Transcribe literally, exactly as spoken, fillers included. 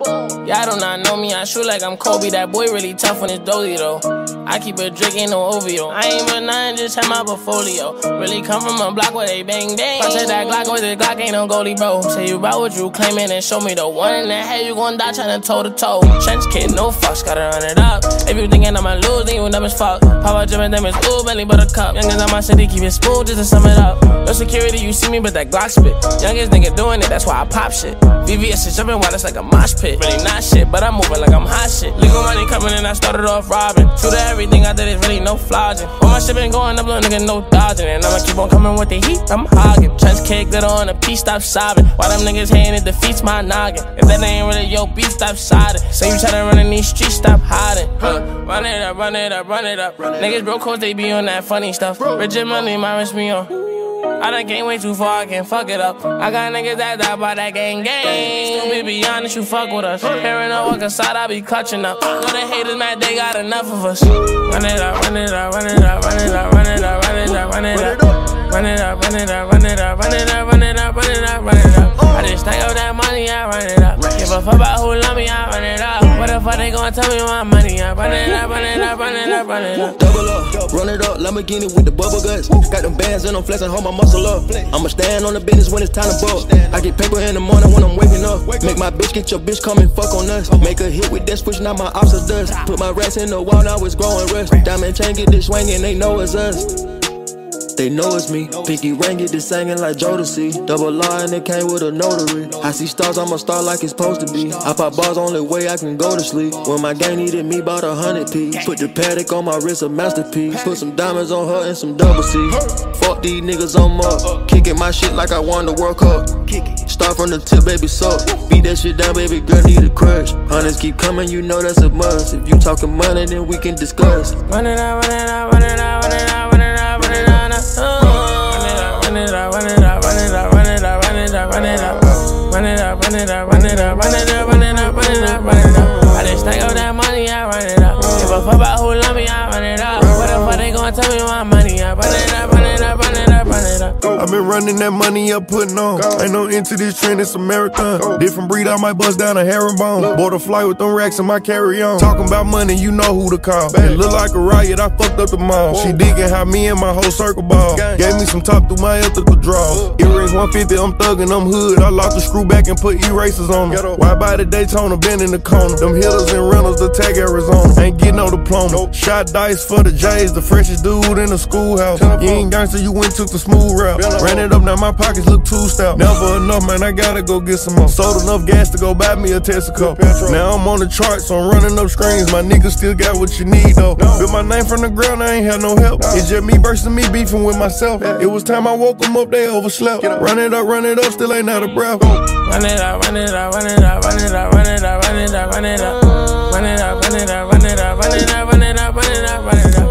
Y'all do not know me, I shoot like I'm Kobe. That boy really tough on his dolly though. I keep a drink, ain't no O V O. I ain't but nine, just have my portfolio. Really come from a block where they bang bang. Punch at that Glock with the Glock, ain't no goalie, bro. Say you about what you claiming and show me the one in the head, you gon' die tryna toe to toe. Trench kid, no fucks, gotta run it up. If you thinking I'ma lose, then you dumb as fuck. Power drippin', them is ooh, belly buttercup. Youngest on my city, keep it smooth just to sum it up. No security, you see me, but that Glock spit. Youngest nigga doing it, that's why I pop shit. V V S is jumping wild, it's like a mosh pit. Really not shit, but I'm moving like I'm hot shit. Legal money coming in, I started off robbing. True to everything I did is really no flogging. All my shit been going up, little nigga, no dodging. And I'ma keep on coming with the heat, I'm hogging. Trench kick, glitter on a piece, stop sobbing. Why them niggas hating, it defeats my noggin. If that ain't really your beat, stop siding. Say you tryna run in these streets, stop hiding. Huh. Run it up, run it up, run it up. Niggas broke cause they be on that funny stuff. Rich and money, my wrist me on. I done came way too far, I can't fuck it up. I got niggas that die by that gang gang. Stupid, be honest, you fuck with us. Hearing a walk inside, I be clutching up. Know the haters mad, they got enough of us. Run it up, run it up, run it up, run it up, run it up, run it up, run it up. Run it up, run it up, run it up, run it up, run it up, run it up, run it up. I just stack up that money, I run it up. Give a fuck about who love me, I run it up. What the fuck they gon' tell me my money? I run it up, run it up, run it up, run it up. Double up, run it up, Lamborghini with the bubble guts. Got them bands and I'm flexing, hold my muscle up. I'ma stand on the business when it's time to bust. I get paper in the morning when I'm waking up. Make my bitch get your bitch come and fuck on us. Make a hit with that switch, now my ops are dust. Put my rats in the wall, now it's growing rust. Diamond chain get this swinging, they know it's us. They know it's me. Pinky ring get this singing like Jodeci. Double R and it came with a notary. I see stars, I'm a star like it's supposed to be. I pop bars, only way I can go to sleep. When my gang needed me, bought a hundred piece. Put the Patek on my wrist, a masterpiece. Put some diamonds on her and some double C. Fuck these niggas on up. Kicking my shit like I won the World Cup. Start from the tip, baby, suck. Beat that shit down, baby, girl, need a crush. Hundreds keep coming, you know that's a must. If you talking money, then we can discuss. Run it up, run it up, run it up, run it up, run it up, run it up. Run it up, run it up, run it up, run it up, run it up, run it up, run it up, run it up, run it up, run it up, run it up, run it up, run it up. I just stack up that money, I run it up. Give a fuck about who love me, I run it up. What the fuck they gon' tell me my money? I run it up, run it up, run it up, run it up. I've been running that money up, putting on. Ain't no into this trend, it's a marathon. Different breed, I might bust down a herringbone. Bought a flight with them racks in my carry-on. Talking about money, you know who to call. It look like a riot, I fucked up the mall. She digging how me and my whole circle ball. Gave me some top through my ethical draw. Earrings one fifty, I'm thuggin', I'm hood. I locked the screw back and put erasers on them. Why by the Daytona, been in the corner. Them hitters and rentals, the tag Arizona. Ain't getting no diploma. Shot dice for the J's, the freshest dude in the schoolhouse. You ain't gangster, you went took the smooth route. Ran it up, now my pockets look too stout. Never enough, man, I gotta go get some more. Sold enough gas to go buy me a Texaco. Now I'm on the charts, so I'm running up screens. My niggas still got what you need, though. Built my name from the ground, I ain't had no help. It's just me versus me beefing with myself. It was time I woke them up, they overslept. Run it up, run it up, still ain't out of breath. Run it up, run it up, run it up, run it up, run it up, run it up, run it up. Run it up, run it up, run it up, run it up, run it up, run it up, run it up.